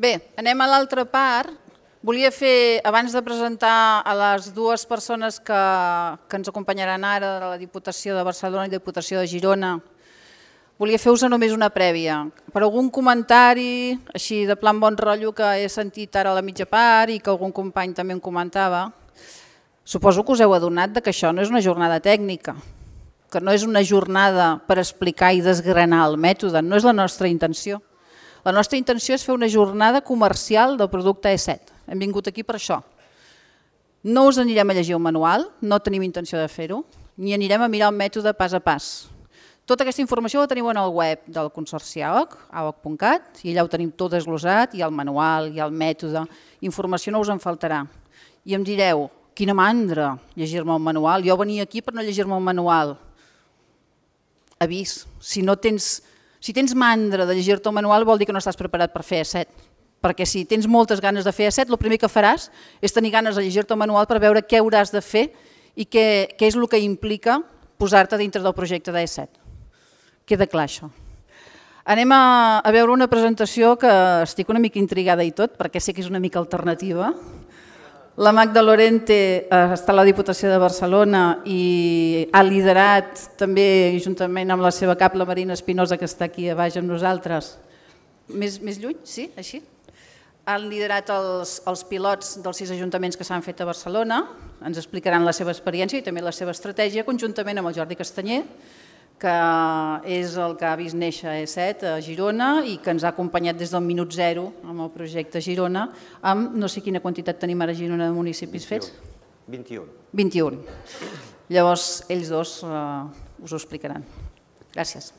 Bé, anem a l'altra part. Volia fer, abans de presentar a les dues persones que ens acompanyaran ara, de la Diputació de Barcelona i la Diputació de Girona, volia fer-vos només una prèvia. Per algun comentari, així de plan bon rotllo, que he sentit ara a la mitja part i que algun company també em comentava, suposo que us heu adonat que això no és una jornada tècnica, que no és una jornada per explicar i desgranar el mètode, no és la nostra intenció. La nostra intenció és fer una jornada comercial del producte E7. Hem vingut aquí per això. No us anirem a llegir un manual, no tenim intenció de fer-ho, ni anirem a mirar el mètode pas a pas. Tota aquesta informació la teniu en el web del Consorci AOC, aoc.cat, i allà ho tenim tot desglosat, i el manual, i el mètode. Informació no us en faltarà. I em direu, quina mandra llegir-me un manual, jo venia aquí per no llegir-me un manual. Avís, si tens mandra de llegir-te el manual vol dir que no estàs preparat per fer E7, perquè si tens moltes ganes de fer E7, el primer que faràs és tenir ganes de llegir-te el manual per veure què hauràs de fer i què és el que implica posar-te dintre del projecte d'E7. Queda clar això. Anem a veure una presentació que estic una mica intrigada i tot, perquè sé que és una mica alternativa. La Magda Lorente està a la Diputació de Barcelona i ha liderat també, juntament amb la seva cap, la Marina Espinosa, que està aquí a baix amb nosaltres. Més lluny? Sí? Així? Han liderat els pilots dels 6 ajuntaments que s'han fet a Barcelona. Ens explicaran la seva experiència i també la seva estratègia, conjuntament amb el Jordi Castanyer, que és el que ha vist néixer E7 a Girona i que ens ha acompanyat des del minut zero amb el projecte Girona, amb no sé quina quantitat tenim ara a Girona de municipis fets. 21. 21. Llavors, ells dos us ho explicaran. Gràcies.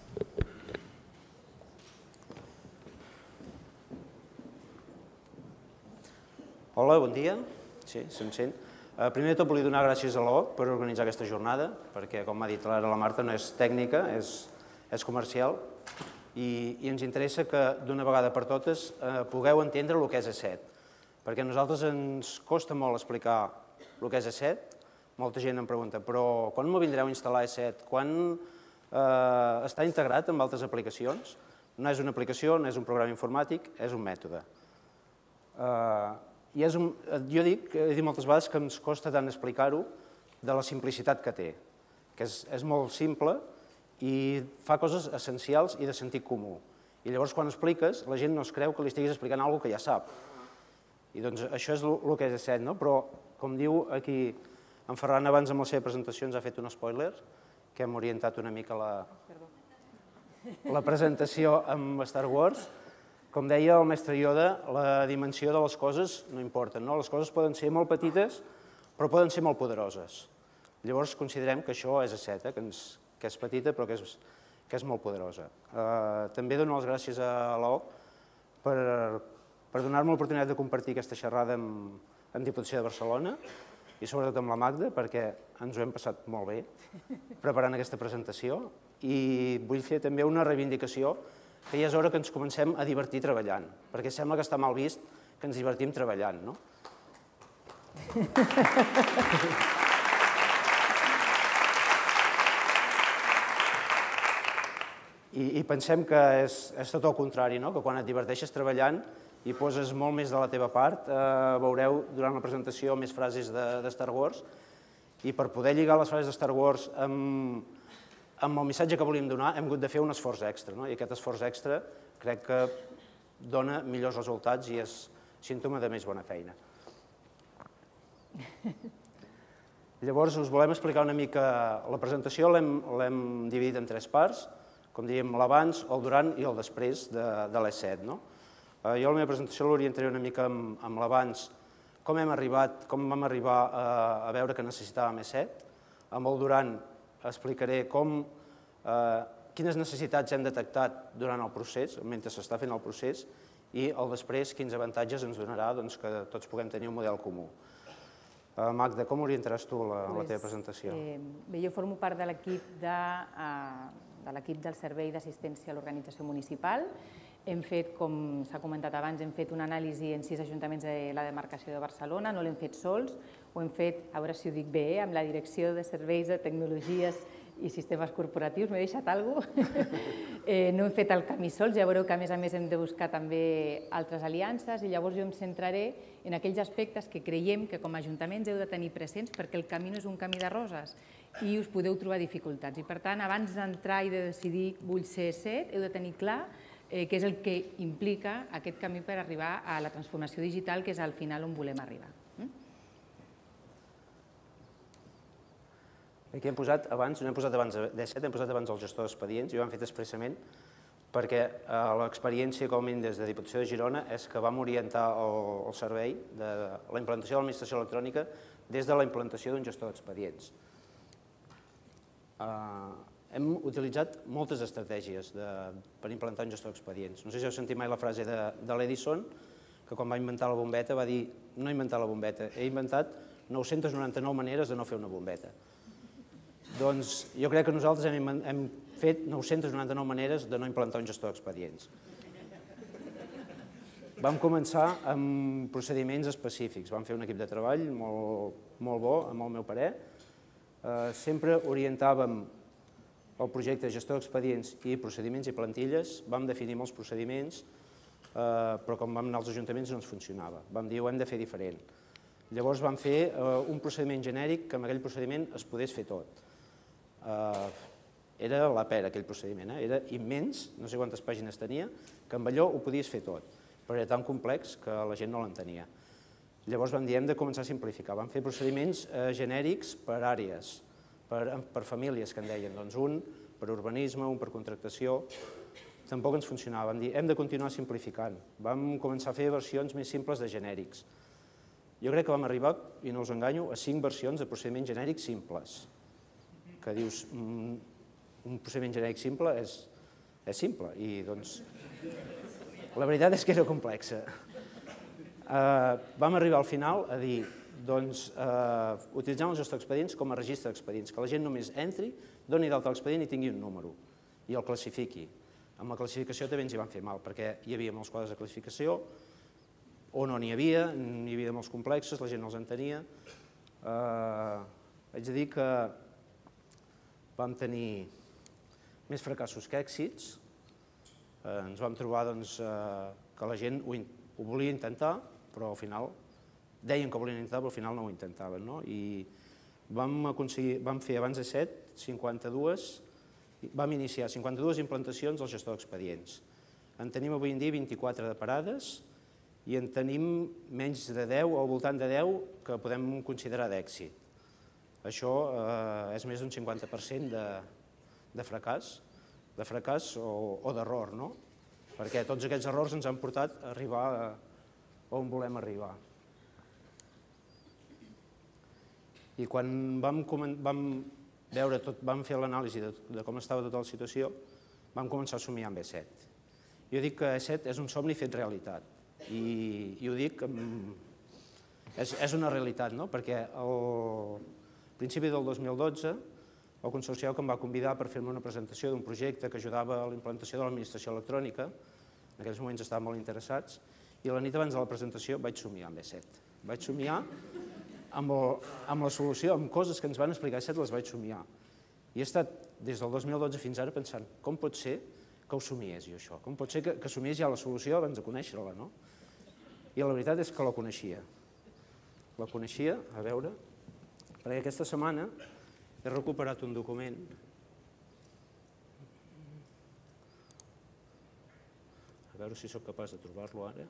Hola, bon dia. Sí, se'm sent. Primer de tot volia donar gràcies a l'AOC per organitzar aquesta jornada, perquè, com m'ha dit ara la Marta, no és tècnica, és comercial, i ens interessa que d'una vegada per totes pugueu entendre el que és E7, perquè a nosaltres ens costa molt explicar el que és E7, molta gent em pregunta, però quan m'ho vindreu a instal·lar E7? Quan està integrat amb altres aplicacions? No és una aplicació, no és un programa informàtic, és un mètode. Jo he dit moltes vegades que ens costa tant explicar-ho de la simplicitat que té, que és molt simple i fa coses essencials i de sentit comú. I llavors quan expliques la gent no es creu que li estiguis explicant alguna cosa que ja sap. I doncs això és el que és E7, no? Però com diu aquí en Ferran abans amb la seva presentació ens ha fet un spoiler, que hem orientat una mica la presentació amb Star Wars. Com deia el mestre Yoda, la dimensió de les coses no importa. Les coses poden ser molt petites, però poden ser molt poderoses. Llavors considerem que això és E7, que és petita però que és molt poderosa. També dono les gràcies a l'AOC per donar-me l'oportunitat de compartir aquesta xerrada amb Diputació de Barcelona i sobretot amb la Magda, perquè ens ho hem passat molt bé preparant aquesta presentació i vull fer també una reivindicació que ja és hora que ens comencem a divertir treballant, perquè sembla que està mal vist que ens divertim treballant, no? I pensem que és tot el contrari, no? Que quan et diverteixes treballant i poses molt més de la teva part, veureu durant la presentació més frases de Star Wars, i per poder lligar les frases de Star Wars amb el missatge que volíem donar hem hagut de fer un esforç extra, i aquest esforç extra crec que dona millors resultats i és símptoma de més bona feina. Llavors us volem explicar una mica la presentació, l'hem dividit en 3 parts, com dèiem l'abans, el durant i el després de l'E7. Jo la meva presentació l'orientaré una mica amb l'abans, com vam arribar a veure que necessitàvem E7, amb el durant explicaré quines necessitats hem detectat durant el procés, mentre s'està fent el procés, i el després quins avantatges ens donarà que tots puguem tenir un model comú. Magda, com orientaràs tu la teva presentació? Bé, jo formo part de l'equip del Servei d'Assistència a l'Organització Municipal. Hem fet, com s'ha comentat abans, hem fet una anàlisi en 6 ajuntaments de la demarcació de Barcelona, no l'hem fet sols, ho hem fet, a veure si ho dic bé, amb la Direcció de Serveis de Tecnologies i sistemes corporatius, m'he deixat alguna cosa. No hem fet el camí sols, ja veureu que a més hem de buscar també altres aliances i llavors jo em centraré en aquells aspectes que creiem que com a ajuntaments heu de tenir presents perquè el camí no és un camí de roses i us podeu trobar dificultats. I per tant, abans d'entrar i de decidir vull ser set, heu de tenir clar què és el que implica aquest camí per arribar a la transformació digital, que és al final on volem arribar. Aquí hem posat abans, no hem posat abans D7, hem posat abans el gestor d'expedients i ho hem fet expressament perquè l'experiència com a mínim des de Diputació de Girona és que vam orientar el servei de la implantació de l'administració electrònica des de la implantació d'un gestor d'expedients. Hem utilitzat moltes estratègies per implantar un gestor d'expedients. No sé si heu sentit mai la frase de l'Edison, que quan va inventar la bombeta va dir no he inventat la bombeta, he inventat 999 maneres de no fer una bombeta. Doncs jo crec que nosaltres hem fet 999 maneres de no implantar un gestor d'expedients. Vam començar amb procediments específics. Vam fer un equip de treball molt bo, amb el meu parer. Sempre orientàvem el projecte de gestor d'expedients i procediments i plantilles. Vam definir molts procediments, però com vam anar als ajuntaments no ens funcionava. Vam dir ho hem de fer diferent. Llavors vam fer un procediment genèric que amb aquell procediment es podés fer tot. Era la pera aquell procediment, era immens, no sé quantes pàgines tenia, que amb allò ho podies fer tot, però era tan complex que la gent no l'entenia. Llavors vam dir hem de començar a simplificar, vam fer procediments genèrics per àrees, per famílies que en deien, doncs un per urbanisme, un per contractació, tampoc ens funcionava, vam dir hem de continuar simplificant, vam començar a fer versions més simples de genèrics. Jo crec que vam arribar, i no us enganyo, a 5 versions de procediments genèrics simples, que dius, un procediment genèric simple és simple, i doncs la veritat és que era complexa. Vam arribar al final a dir, doncs, utilitzant el gestor d'expedients com a registre d'expedients, que la gent només entri, doni d'alta l'expedient i tingui un número, i el classifiqui. Amb la classificació també ens hi van fer mal, perquè hi havia molts quadres de classificació, o no n'hi havia de molts complexos, la gent no els entenia. Haig de dir que vam tenir més fracassos que èxits. Ens vam trobar que la gent ho volia intentar, però al final deien que ho volien intentar, però al final no ho intentaven. I vam fer abans de 7, vam iniciar 52 implantacions al gestor d'expedients. En tenim avui en dia 24 de parades i en tenim menys de 10 o al voltant de 10 que podem considerar d'èxit. Això és més d'un 50% de fracàs o d'error, perquè tots aquests errors ens han portat a arribar on volem arribar. I quan vam fer l'anàlisi de com estava tota la situació, vam començar a somiar amb E7. Jo dic que E7 és un somni fet realitat, i ho dic, és una realitat, perquè al principi del 2012, el Consorci em va convidar per fer-me una presentació d'un projecte que ajudava a la implantació de l'administració electrònica. En aquells moments estaven molt interessats i la nit abans de la presentació vaig somiar amb E7. Vaig somiar amb la solució, amb coses que ens van explicar E7 les vaig somiar. I he estat des del 2012 fins ara pensant com pot ser que ho somiés jo això, com pot ser que somiés ja la solució abans de conèixer-la, no? I la veritat és que la coneixia. La coneixia, a veure, perquè aquesta setmana he recuperat un document a veure si sóc capaç de trobar-lo ara.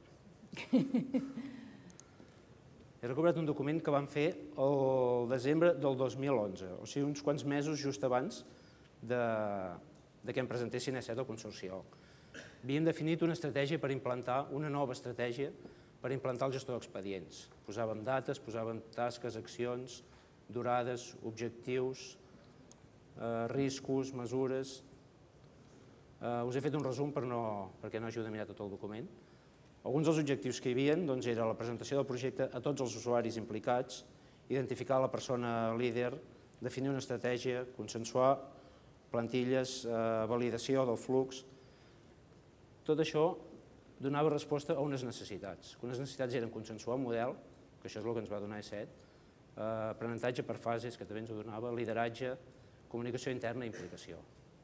He recuperat un document que vam fer el desembre del 2011, o sigui, uns quants mesos just abans que em presentessin E7 al Consorci. Havíem definit una estratègia per implantar, una nova estratègia per implantar el gestor d'expedients. Posàvem dates, posàvem tasques, accions, durades, objectius, riscos, mesures. Us he fet un resum perquè no hagi de mirar tot el document. Alguns dels objectius que hi havia era la presentació del projecte a tots els usuaris implicats, identificar la persona líder, definir una estratègia, consensuar plantilles, validació del flux. Tot això donava resposta a unes necessitats. Unes necessitats eren consensuar un model, que això és el que ens va donar E7, aprenentatge per fases, que també ens ho donava, lideratge, comunicació interna i implicació.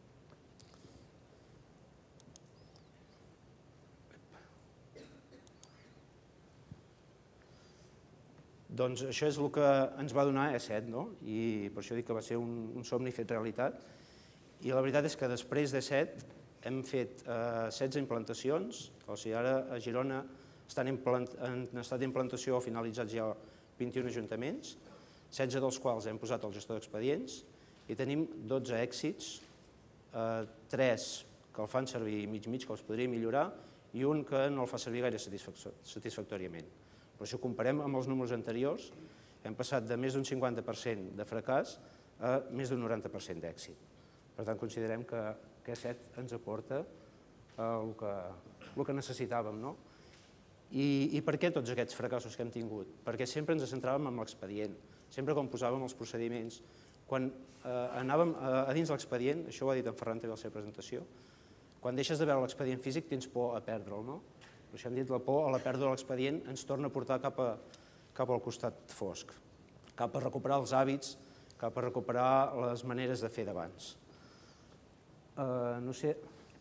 Doncs això és el que ens va donar E7, i per això dic que va ser un somni fet realitat. I la veritat és que després d'E7 hem fet 16 implantacions, o sigui, ara a Girona han estat d'implantació o finalitzats ja 21 ajuntaments, 16 dels quals hem posat el gestor d'expedients, i tenim 12 èxits, 3 que el fan servir mig-mig, que els podria millorar, i un que no el fa servir gaire satisfactòriament. Per això comparem amb els números anteriors, hem passat de més d'un 50% de fracàs a més d'un 90% d'èxit. Per tant, considerem que E7 ens aporta el que necessitàvem. I per què tots aquests fracassos que hem tingut? Perquè sempre ens centràvem en l'expedient, sempre quan posàvem els procediments. Quan anàvem a dins l'expedient, això ho ha dit en Ferran també a la seva presentació, quan deixes de veure l'expedient físic tens por a perdre'l, no? Per això hem dit la por a la pèrdua de l'expedient ens torna a portar cap al costat fosc, cap a recuperar els hàbits, cap a recuperar les maneres de fer d'abans. No sé...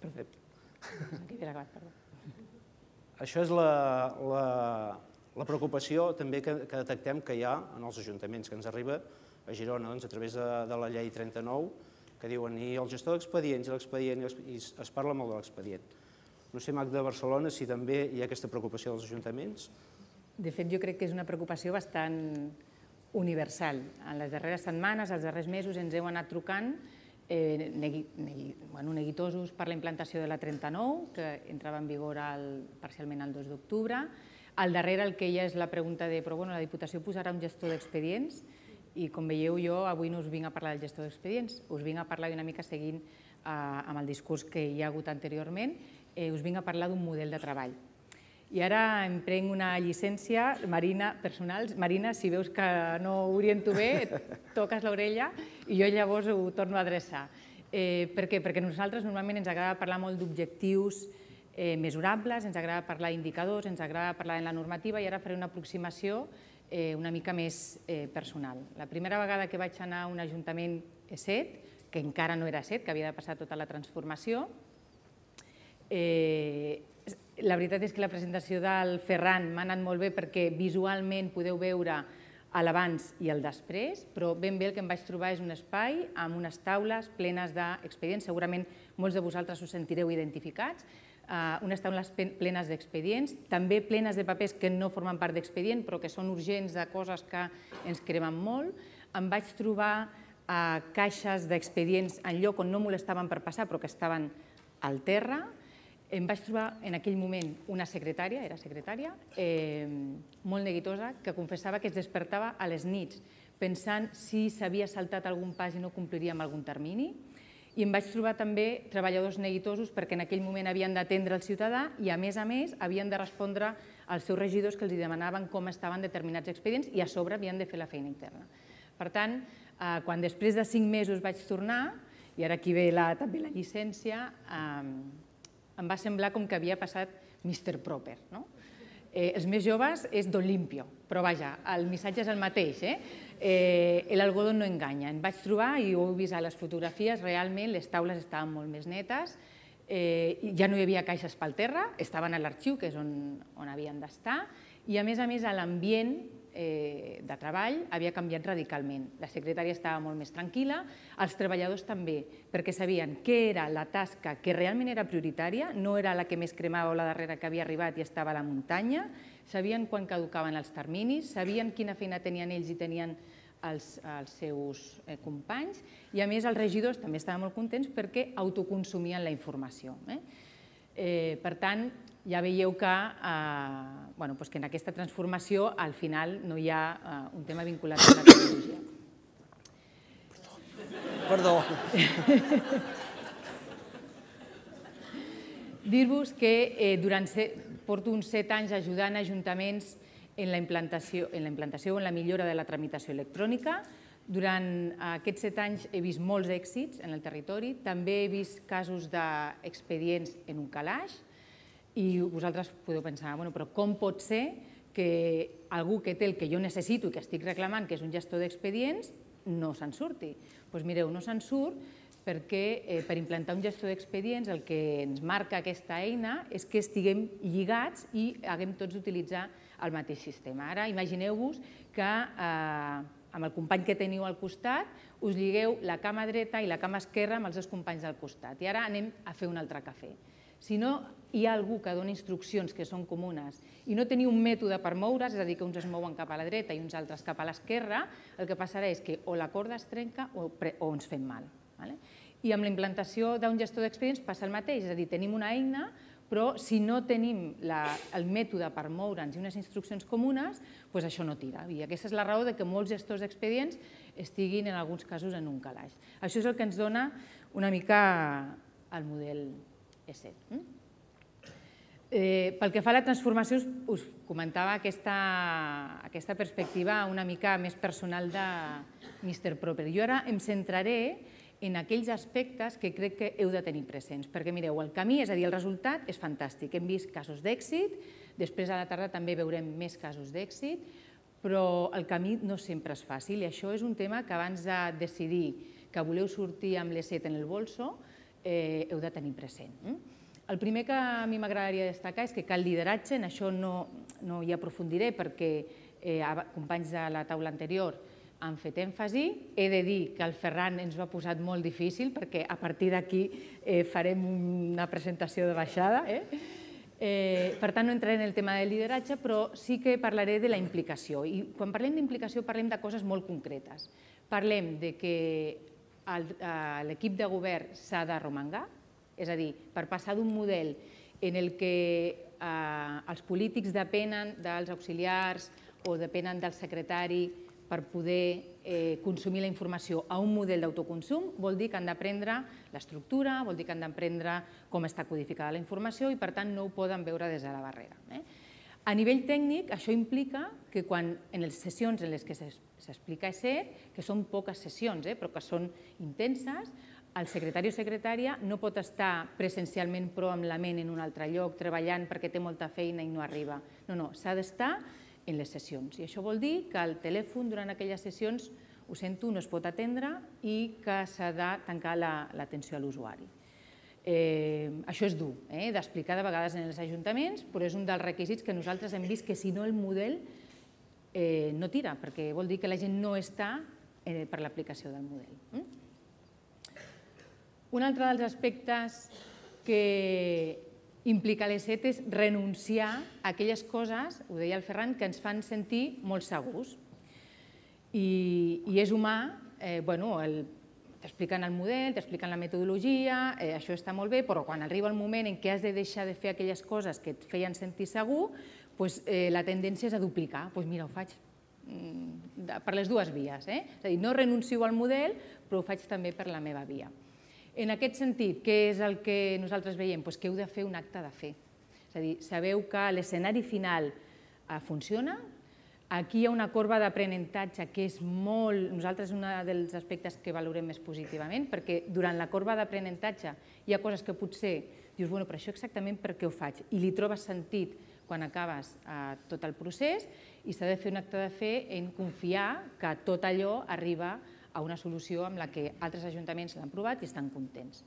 Això és la preocupació també que detectem que hi ha en els ajuntaments, que ens arriba a Girona a través de la llei 39, que diuen i el gestor d'expedients i l'expedient, i es parla molt de l'expedient. No sé, Magda, de Barcelona, si també hi ha aquesta preocupació dels ajuntaments. De fet, jo crec que és una preocupació bastant universal. En les darreres setmanes, els darrers mesos, ens heu anat trucant neguitosos per la implantació de la 39, que entrava en vigor parcialment el 2 d'octubre. Al darrere el que hi ha és la pregunta de però la Diputació posarà un gestor d'expedients i, com veieu, jo avui no us vinc a parlar del gestor d'expedients, us vinc a parlar una mica seguint amb el discurs que hi ha hagut anteriorment, us vinc a parlar d'un model de treball. I ara em prenc una llicència, Marina, personal. Marina, si veus que no ho oriento bé, toques l'orella i jo llavors ho torno a adreçar. Per què? Perquè a nosaltres normalment ens agrada parlar molt d'objectius mesurables, ens agrada parlar d'indicadors, ens agrada parlar de la normativa i ara faré una aproximació una mica més personal. La primera vegada que vaig anar a un ajuntament E7, que encara no era E7, que havia de passar tota la transformació, la veritat és que la presentació del Ferran m'ha anat molt bé perquè visualment podeu veure l'abans i el després, però ben bé el que em vaig trobar és un espai amb unes taules plenes d'expedients, segurament molts de vosaltres us sentireu identificats, unes taules plenes d'expedients, també plenes de papers que no formen part d'expedient però que són urgents, de coses que ens cremen molt. Em vaig trobar caixes d'expedients en lloc on no molestaven per passar però que estaven al terra. Em vaig trobar en aquell moment una secretària, era secretària, molt neguitosa, que confessava que es despertava a les nits pensant si s'havia saltat algun pas i no compliria amb algun termini. I em vaig trobar també treballadors neguitosos perquè en aquell moment havien d'atendre el ciutadà i a més havien de respondre als seus regidors que els demanaven com estaven determinats expedients i a sobre havien de fer la feina interna. Per tant, quan després de 5 mesos vaig tornar, i ara aquí ve també la llicència, em va semblar com que havia passat Mr. Proper. Els més joves és Don Limpio, però vaja, el missatge és el mateix. L'algodó no enganya. Em vaig trobar, i ho heu vist a les fotografies, realment les taules estaven molt més netes, ja no hi havia caixes pel terra, estaven a l'arxiu, que és on havien d'estar, i a més l'ambient de treball havia canviat radicalment. La secretària estava molt més tranquil·la, els treballadors també, perquè sabien què era la tasca que realment era prioritària, no era la que més cremava o la darrera que havia arribat i estava a la muntanya, sabien quan caducaven els terminis, sabien quina feina tenien ells i tenien els seus companys i a més els regidors també estaven molt contents perquè autoconsumien la informació. Per tant, ja veieu que en aquesta transformació al final no hi ha un tema vinculat amb la tecnologia. Perdó. Dir-vos que porto uns 7 anys ajudant ajuntaments en la implantació o en la millora de la tramitació electrònica. Durant aquests 7 anys he vist molts èxits en el territori, també he vist casos d'expedients en un calaix i vosaltres podeu pensar, però com pot ser que algú que té el que jo necessito i que estic reclamant, que és un gestor d'expedients, no se'n surti. Doncs mireu, no se'n surt perquè per implantar un gestor d'expedients el que ens marca aquesta eina és que estiguem lligats i haguem tots d'utilitzar el mateix sistema. Ara imagineu-vos que amb el company que teniu al costat us lligueu la cama dreta i la cama esquerra amb els dos companys del costat i ara anem a fer un altre cafè. Si no hi ha algú que doni instruccions que són comunes i no teniu un mètode per moure's, és a dir, que uns es mouen cap a la dreta i uns altres cap a l'esquerra, el que passarà és que o la corda es trenca o ens fem mal. I amb la implantació d'un gestor d'expedients passa el mateix, és a dir, tenim una eina, però si no tenim el mètode per moure'ns i unes instruccions comunes, doncs això no tira. I aquesta és la raó que molts gestors d'expedients estiguin en alguns casos en un calaix. Això és el que ens dona una mica el model E7. Pel que fa a la transformació, us comentava aquesta perspectiva una mica més personal de Mr. Proper. Jo ara em centraré en aquells aspectes que crec que heu de tenir presents, perquè mireu, el camí, és a dir, el resultat és fantàstic. Hem vist casos d'èxit, després a la tarda també veurem més casos d'èxit, però el camí no sempre és fàcil i això és un tema que abans de decidir que voleu sortir amb l'E7 en el bolso heu de tenir present. El primer que a mi m'agradaria destacar és que cal lideratge, en això no hi aprofundiré perquè companys de la taula anterior han fet èmfasi. He de dir que el Ferran ens ho ha posat molt difícil perquè a partir d'aquí farem una presentació de baixada. Per tant, no entraré en el tema del lideratge, però sí que parlaré de la implicació. I quan parlem d'implicació parlem de coses molt concretes. Parlem de que l'equip de govern s'ha d'arromangar, és a dir, per passar d'un model en el que els polítics depenen dels auxiliars o depenen del secretari per poder consumir la informació a un model d'autoconsum, vol dir que han d'aprendre l'estructura, vol dir que han d'aprendre com està codificada la informació i, per tant, no ho poden veure des de la barrera. A nivell tècnic, això implica que quan en les sessions en les que s'explica ESET, que són poques sessions, però que són intenses, el secretari o secretària no pot estar presencialment però amb la ment en un altre lloc, treballant perquè té molta feina i no arriba. No, s'ha d'estar en les sessions. I això vol dir que el telèfon durant aquelles sessions, ho sento, no es pot atendre i que s'ha de tancar l'atenció a l'usuari. Això és dur d'explicar de vegades en els ajuntaments, però és un dels requisits que nosaltres hem vist que si no el model no tira, perquè vol dir que la gent no està per l'aplicació del model. Un altre dels aspectes que implica l'ESET és renunciar a aquelles coses, ho deia el Ferran, que ens fan sentir molt segurs. I és humà, t'expliquen el model, t'expliquen la metodologia, això està molt bé, però quan arriba el moment en què has de deixar de fer aquelles coses que et feien sentir segur, la tendència és a duplicar. Doncs mira, ho faig per les dues vies. És a dir, no renuncio al model, però ho faig també per la meva via. En aquest sentit, què és el que nosaltres veiem? Que heu de fer un acte de fe. És a dir, sabeu que l'escenari final funciona. Aquí hi ha una corba d'aprenentatge que és molt... Nosaltres és un dels aspectes que valorem més positivament, perquè durant la corba d'aprenentatge hi ha coses que potser dius, bueno, però això exactament per què ho faig? I li trobes sentit quan acabes tot el procés i s'ha de fer un acte de fe en confiar que tot allò arriba a una solució amb la que altres ajuntaments l'han provat i estan contents.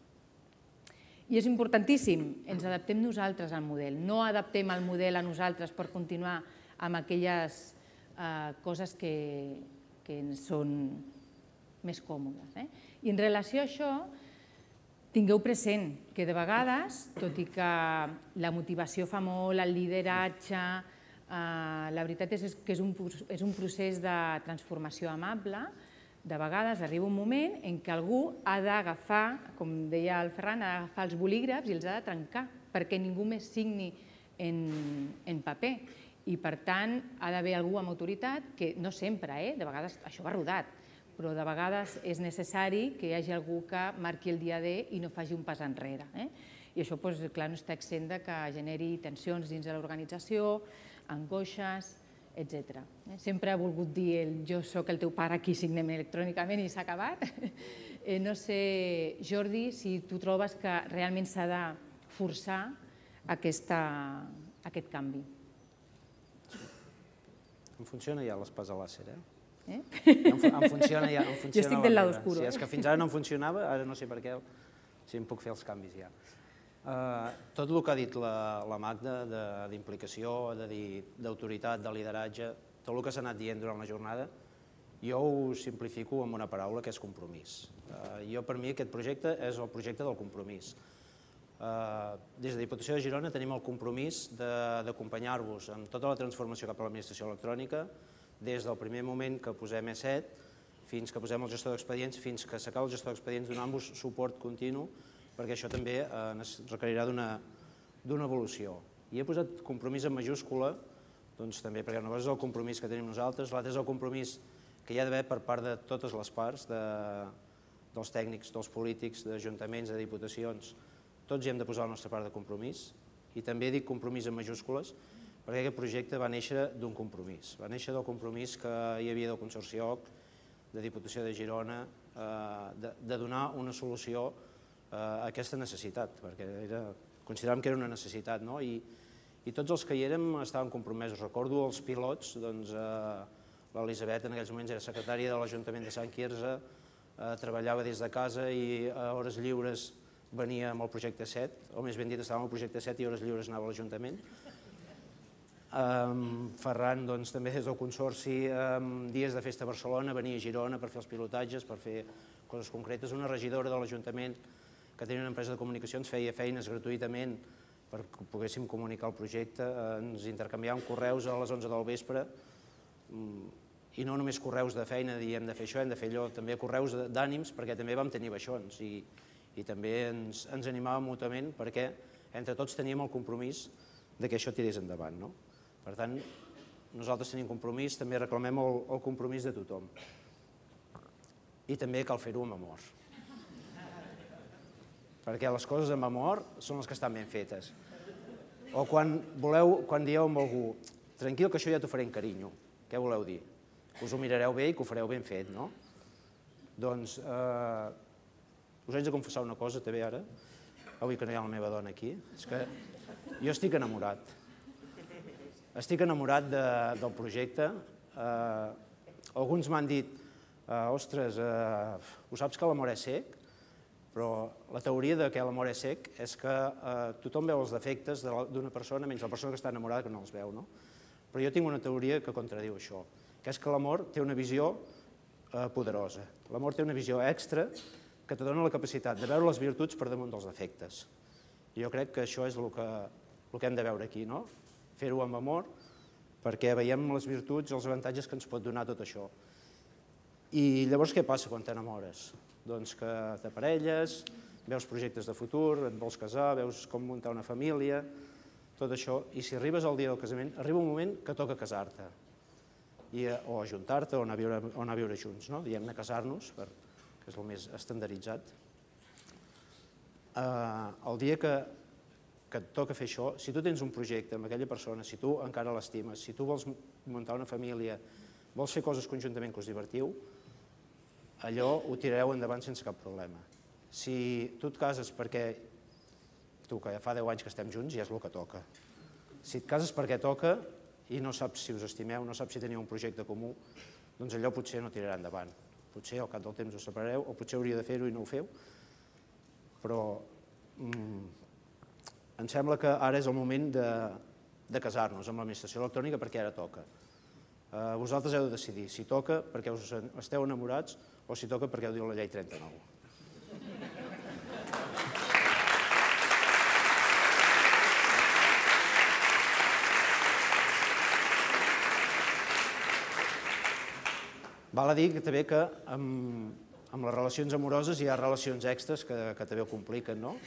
I és importantíssim, ens adaptem nosaltres al model, no adaptem el model a nosaltres per continuar amb aquelles coses que ens són més còmodes. I en relació a això, tingueu present que de vegades, tot i que la motivació fa molt, el lideratge, la veritat és que és un procés de transformació amable. De vegades arriba un moment en què algú ha d'agafar, com deia el Ferran, ha d'agafar els bolígrafs i els ha de trencar perquè ningú més signi en paper. I, per tant, ha d'haver algú amb autoritat, que no sempre, de vegades això va rodat, però de vegades és necessari que hi hagi algú que marqui el dia D i no faci un pas enrere. I això, clar, no està exempt que generi tensions dins de l'organització, angoixes, etc. Sempre he volgut dir el jo soc el teu pare, aquí signem electrònicament i s'ha acabat. No sé, Jordi, si tu trobes que realment s'ha de forçar aquest canvi. Em funciona ja l'espasa làser, Em funciona ja. Jo estic del lado oscuro. És que fins ara no em funcionava, ara no sé per què, si em puc fer els canvis ja. Tot el que ha dit la Magda d'implicació, d'autoritat, de lideratge, tot el que s'ha anat dient durant la jornada, jo ho simplifico amb una paraula que és compromís. Per mi aquest projecte és el projecte del compromís. Des de la Diputació de Girona tenim el compromís d'acompanyar-vos en tota la transformació cap a l'administració electrònica, des del primer moment que posem E7 fins que posem el gestor d'expedients, fins que s'acaba el gestor d'expedients, donant-vos suport continu, perquè això també requerirà d'una evolució. I he posat compromís en majúscula, doncs també perquè una cosa és el compromís que tenim nosaltres, l'altre és el compromís que hi ha d'haver per part de totes les parts, dels tècnics, dels polítics, d'ajuntaments, de diputacions. Tots hi hem de posar la nostra part de compromís, i també dic compromís en majúscules, perquè aquest projecte va néixer d'un compromís. Va néixer del compromís que hi havia del Consorci OC, de Diputació de Girona, de donar una solució a aquesta necessitat, perquè consideràvem que era una necessitat, i tots els que hi érem estaven compromesos. Recordo els pilots, l'Elisabet en aquells moments era secretària de l'Ajuntament de Sant Quirze, treballava des de casa i a hores lliures venia amb el projecte 7, o més ben dit estava amb el projecte 7 i a hores lliures anava a l'Ajuntament. Ferran també des del Consorci, dies de festa a Barcelona, venia a Girona per fer els pilotatges, per fer coses concretes. Una regidora de l'Ajuntament que tenia una empresa de comunicació ens feia feines gratuïtament perquè poguéssim comunicar el projecte, ens intercanviàvem correus a les 11 del vespre, i no només correus de feina, de hem de fer això, hem de fer allò, també correus d'ànims, perquè també vam tenir baixons i també ens animàvem mútuament perquè entre tots teníem el compromís que això tirés endavant. Per tant, nosaltres tenim compromís, també reclamem el compromís de tothom. I també cal fer-ho amb amor. Perquè les coses amb amor són les que estan ben fetes. O quan dieu amb algú, tranquil que això ja t'ho faré en carinyo, què voleu dir? Que us ho mirareu bé i que ho fareu ben fet, no? Doncs us haig de confessar una cosa també ara, avui que no hi ha la meva dona aquí, és que jo estic enamorat. Estic enamorat del projecte. Alguns m'han dit, ostres, ho saps que l'amor és cec? Però la teoria que l'amor és cec és que tothom veu els defectes d'una persona, menys la persona que està enamorada que no els veu. Però jo tinc una teoria que contradiu això, que és que l'amor té una visió poderosa. L'amor té una visió extra que te dona la capacitat de veure les virtuts per damunt dels defectes. I jo crec que això és el que hem de veure aquí, fer-ho amb amor, perquè veiem les virtuts i els avantatges que ens pot donar tot això. I llavors què passa quan t'enamores? Doncs que t'aparelles, veus projectes de futur, et vols casar, veus com muntar una família, tot això, i si arribes al dia del casament, arriba un moment que toca casar-te, o ajuntar-te o anar a viure junts, diguem-ne casar-nos, que és el més estandarditzat. El dia que et toca fer això, si tu tens un projecte amb aquella persona, si tu encara l'estimes, si tu vols muntar una família, vols fer coses conjuntament que us divertiu, allò ho tirareu endavant sense cap problema. Si tu et cases perquè tu, que ja fa 10 anys que estem junts, ja és el que toca. Si et cases perquè toca i no saps si us estimeu, no saps si teniu un projecte comú, doncs allò potser no tirarà endavant. Potser al cap del temps us separareu, o potser hauria de fer-ho i no ho feu, però em sembla que ara és el moment de casar-nos amb l'administració electrònica perquè ara toca. Vosaltres heu de decidir si toca perquè us esteu enamorats o si toca perquè ho diu la llei 39. Val a dir també que amb les relacions amoroses hi ha relacions extres que també ho compliquen, no?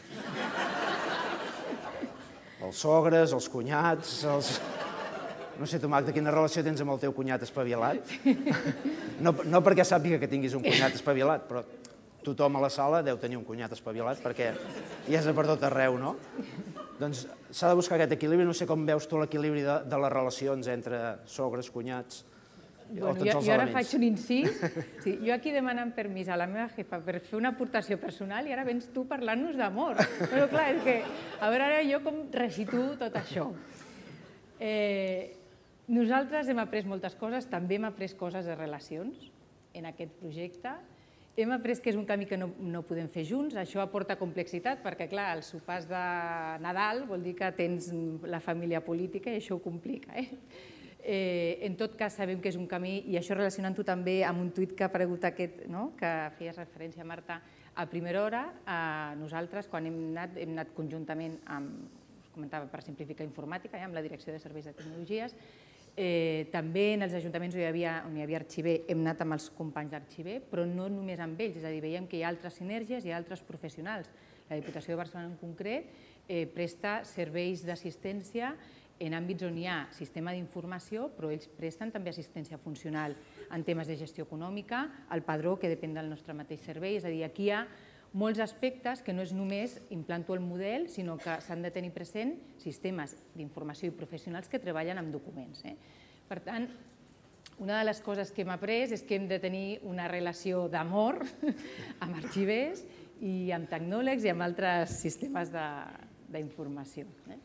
Els sogres, els cunyats, No sé, tu, Magda, quina relació tens amb el teu cunyat espavilat? No perquè sàpiga que tinguis un cunyat espavilat, però tothom a la sala deu tenir un cunyat espavilat perquè hi és per tot arreu, no? Doncs s'ha de buscar aquest equilibri. No sé com veus tu l'equilibri de les relacions entre sogres, cunyats o tots els elements. Jo ara faig un incís. Jo aquí demanant permís a la meva jefa per fer una aportació personal i ara vens tu parlant-nos d'amor. Però clar, és que, a veure, ara jo com recito tot això. Nosaltres hem après moltes coses, també hem après coses de relacions en aquest projecte. Hem après que és un camí que no podem fer junts, això aporta complexitat perquè, clar, els sopars de Nadal vol dir que tens la família política i això ho complica. En tot cas, sabem que és un camí, i això relacionant-ho també amb un tuit que ha aparegut aquest, que feies referència, Marta, a primera hora. Nosaltres, quan hem anat conjuntament amb, us comentava, per simplificar informàtica, amb la Direcció de Serveis de Tecnologies, també en els ajuntaments on hi havia arxiver hem anat amb els companys d'arxiver, però no només amb ells, és a dir, veiem que hi ha altres sinergies, hi ha altres professionals. La Diputació de Barcelona en concret presta serveis d'assistència en àmbits on hi ha sistema d'informació, però ells presten també assistència funcional en temes de gestió econòmica, el padró, que depèn del nostre mateix servei, és a dir, aquí hi ha molts aspectes que no és només implanto el model, sinó que s'han de tenir present sistemes d'informació i professionals que treballen amb documents. Per tant, una de les coses que hem après és que hem de tenir una relació d'amor amb arxivers i amb tecnòlegs i amb altres sistemes d'informació.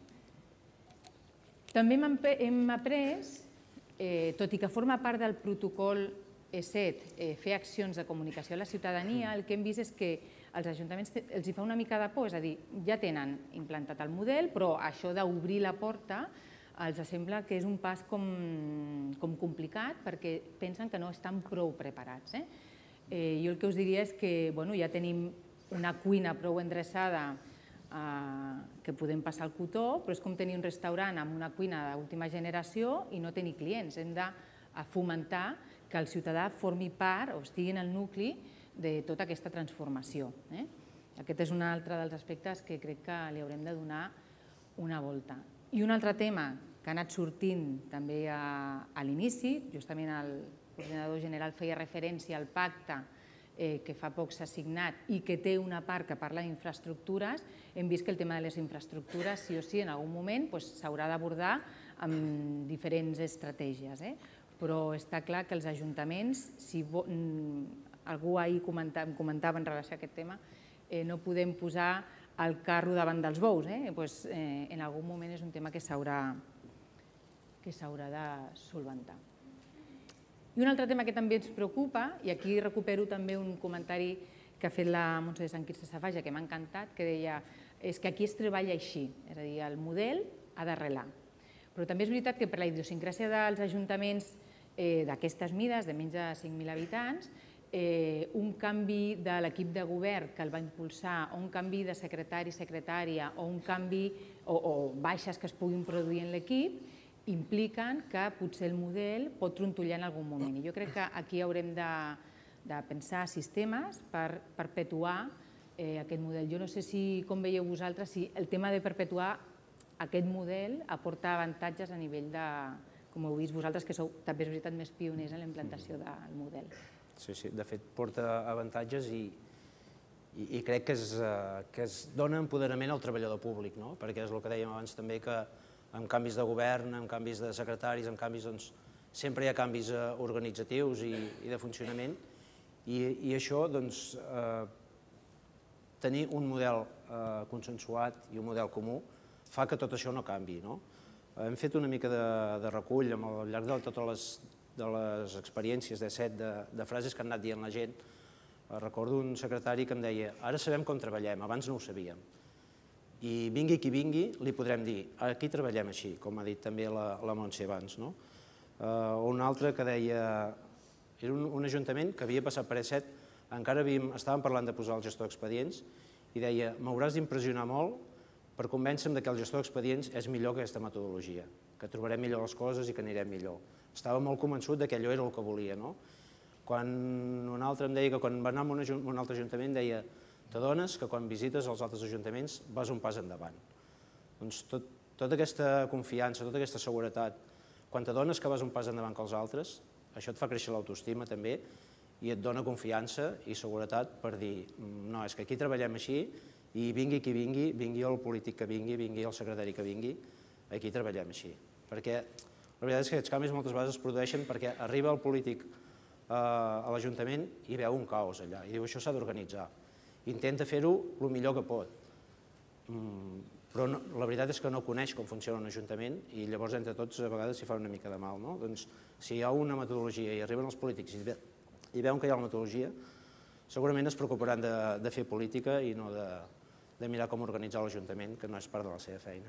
També hem après, tot i que forma part del protocol E7, fer accions de comunicació a la ciutadania, el que hem vist és que als ajuntaments els fa una mica de por, és a dir, ja tenen implantat el model, però això d'obrir la porta els sembla que és un pas com complicat perquè pensen que no estan prou preparats. Jo el que us diria és que ja tenim una cuina prou endreçada que podem passar el cotó, però és com tenir un restaurant amb una cuina d'última generació i no tenir clients. Hem de fomentar que el ciutadà formi part o estigui en el nucli de tota aquesta transformació. Aquest és un altre dels aspectes que crec que li haurem de donar una volta. I un altre tema que ha anat sortint també a l'inici, justament el coordinador general feia referència al pacte que fa poc s'ha signat i que té una part que parla d'infraestructures, hem vist que el tema de les infraestructures, sí o sí, en algun moment s'haurà d'abordar amb diferents estratègies. Però està clar que els ajuntaments, si algú ahir em comentava en relació a aquest tema, no podem posar el carro davant dels bous. En algun moment és un tema que s'haurà de solventar. I un altre tema que també ens preocupa, i aquí recupero també un comentari que ha fet la Montse de Sant Quirze Safaja, que m'ha encantat, que deia és que aquí es treballa així, és a dir, el model ha d'arrelar. Però també és veritat que per la idiosincràsia dels ajuntaments d'aquestes mides, de menys de 5.000 habitants, un canvi de l'equip de govern que el va impulsar, o un canvi de secretari, secretària, o un canvi o baixes que es puguin produir en l'equip, impliquen que potser el model pot trontollar en algun moment. I jo crec que aquí haurem de pensar sistemes per perpetuar aquest model. Jo no sé si, com veieu vosaltres, si el tema de perpetuar aquest model aporta avantatges a nivell de, com heu vist vosaltres, que sou també és veritat més pioners en la implantació del model. Sí, de fet porta avantatges i crec que es dona empoderament al treballador públic, perquè és el que dèiem abans també, que amb canvis de govern, amb canvis de secretaris, amb canvis, doncs, sempre hi ha canvis organitzatius i de funcionament, i això, doncs, tenir un model consensuat i un model comú fa que tot això no canvi. Hem fet una mica de recull al llarg de totes les experiències de frases que han anat dient la gent. Recordo un secretari que em deia: ara sabem com treballem, abans no ho sabíem. I vingui qui vingui, li podrem dir, aquí treballem així, com ha dit també la Montse abans. Un altre que deia, era un ajuntament que havia passat per E7, encara estàvem parlant de posar el gestor d'expedients, i deia, m'hauràs d'impressionar molt per convèncer-me que el gestor d'expedients és millor que aquesta metodologia, que trobarem millor les coses i que anirem millor. Estava molt convençut que allò era el que volia. Quan un altre em deia que quan va anar a un altre ajuntament deia: t'adones que quan visites els altres ajuntaments vas un pas endavant. Doncs tota aquesta confiança, tota aquesta seguretat, quan t'adones que vas un pas endavant que els altres, això et fa créixer l'autoestima també i et dona confiança i seguretat per dir, no, és que aquí treballem així i vingui qui vingui, vingui el polític que vingui, vingui el secretari que vingui, aquí treballem així. Perquè la veritat és que aquests canvis moltes vegades es produeixen perquè arriba el polític a l'Ajuntament i veu un caos allà i diu, això s'ha d'organitzar. Intenta fer-ho el millor que pot, però la veritat és que no coneix com funciona un ajuntament i llavors entre tots a vegades s'hi fa una mica de mal. Doncs si hi ha una metodologia i arriben els polítics i veuen que hi ha la metodologia, segurament es preocuparan de fer política i no de mirar com organitzar l'Ajuntament, que no és part de la seva feina.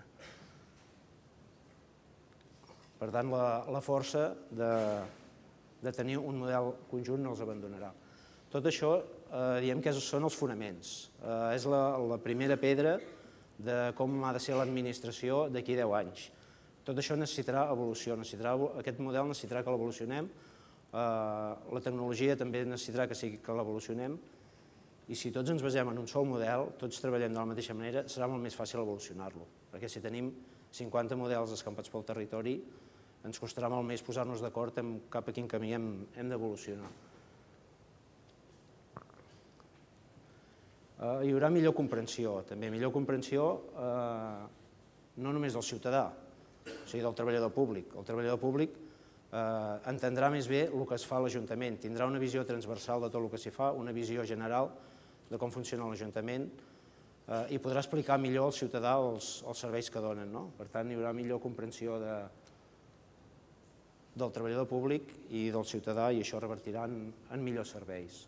Per tant, la força de tenir un model conjunt no els abandonarà. Tot això diem que són els fonaments, és la primera pedra de com ha de ser l'administració d'aquí a 10 anys. Tot això necessitarà evolució, aquest model necessitarà que l'evolucionem, la tecnologia també necessitarà que l'evolucionem, i si tots ens basem en un sol model, tots treballem de la mateixa manera, serà molt més fàcil evolucionar-lo, perquè si tenim 50 models escampats pel territori, ens costarà molt més posar-nos d'acord en cap a quin camí hem d'evolucionar. Hi haurà millor comprensió, també millor comprensió no només del ciutadà, o sigui, del treballador públic. El treballador públic entendrà més bé el que es fa a l'Ajuntament, tindrà una visió transversal de tot el que s'hi fa, una visió general de com funciona l'Ajuntament i podrà explicar millor al ciutadà els serveis que donen. Per tant, hi haurà millor comprensió del treballador públic i del ciutadà i això revertirà en millors serveis.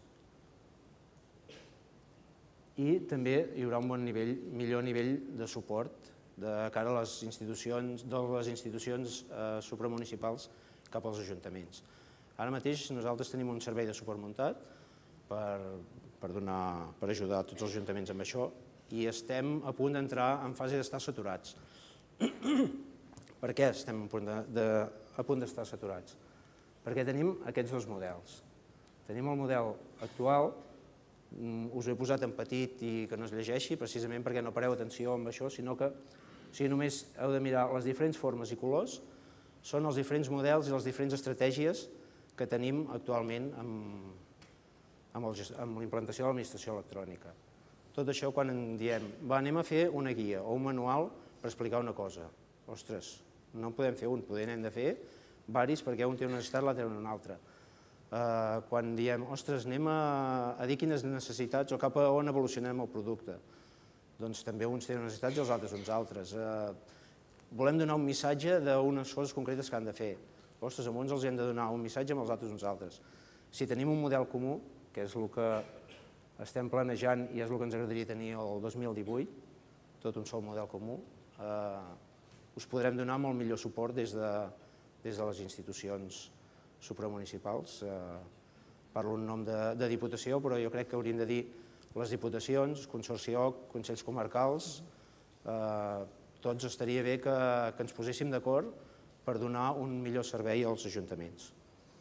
I també hi haurà un millor nivell de suport de cara a les institucions supramunicipals cap als ajuntaments. Ara mateix nosaltres tenim un servei de suport muntat per ajudar tots els ajuntaments amb això i estem a punt d'entrar en fase d'estar saturats. Per què estem a punt d'estar saturats? Perquè tenim aquests dos models. Tenim el model actual, us ho he posat en petit i que no es llegeixi, precisament perquè no pareu atenció amb això, sinó que només heu de mirar les diferents formes i colors, són els diferents models i les diferents estratègies que tenim actualment amb la implantació de l'administració electrònica. Tot això quan en diem, anem a fer una guia o un manual per explicar una cosa. Ostres, no en podem fer un, n'hem de fer diversos perquè un té una necessitat, l'altre una altra. Quan diem, ostres, anem a dir quines necessitats o cap a on evolucionem el producte, doncs també uns tenen necessitats i els altres uns altres. Volem donar un missatge d'unes coses concretes que han de fer. Ostres, a uns els hem de donar un missatge, amb els altres uns altres. Si tenim un model comú, que és el que estem planejant i és el que ens agradaria tenir el 2018, tot un sol model comú, us podrem donar molt millor suport des de les institucions supramunicipals. Parlo en nom de Diputació, però jo crec que hauríem de dir les Diputacions, Consorci OC, Consells Comarcals, tots estaria bé que ens poséssim d'acord per donar un millor servei als ajuntaments.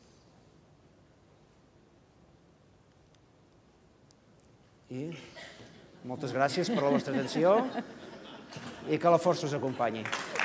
I moltes gràcies per la vostra atenció i que la força us acompanyi.